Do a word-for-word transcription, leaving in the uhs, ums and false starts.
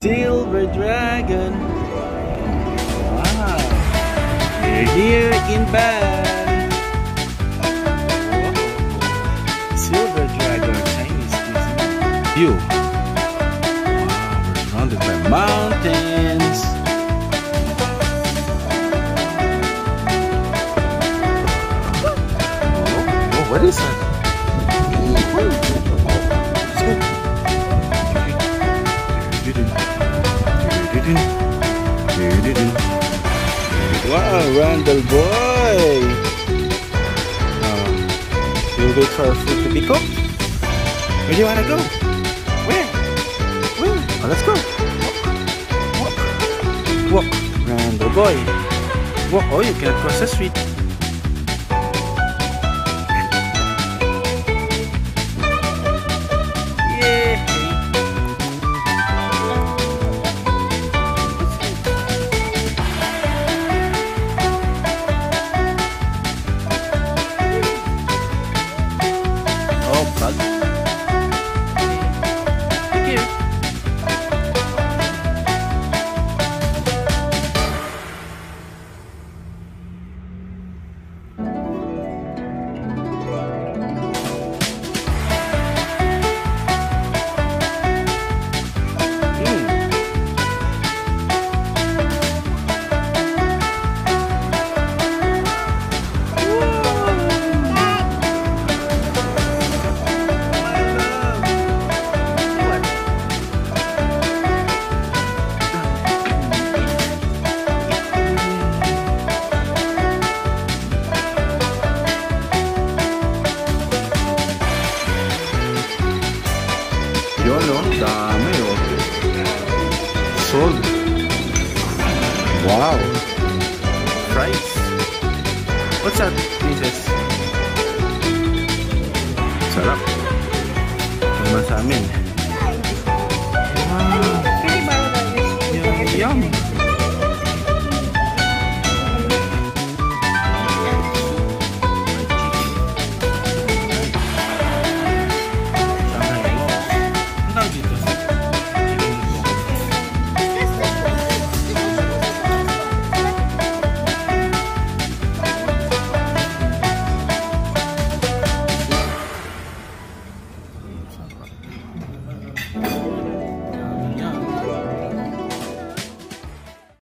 Silver dragon. Wow. We're here in Banff. Whoa. Silver dragon Chinese cuisine. View. Wow, we're surrounded by mountains. Oh, oh, what is that? Wow, Randall boy! Um, we'll wait for our food to be cooked. Where do you want to go? Where? Where? Oh, let's go. Walk. Walk. Walk. Randall boy. Walk. Oh, you cannot cross the street. Yun, no? Dami, oh. Sold. Wow. Fries. What's that, princess? Sarap. Naman sa amin. Wow. Yum, yum.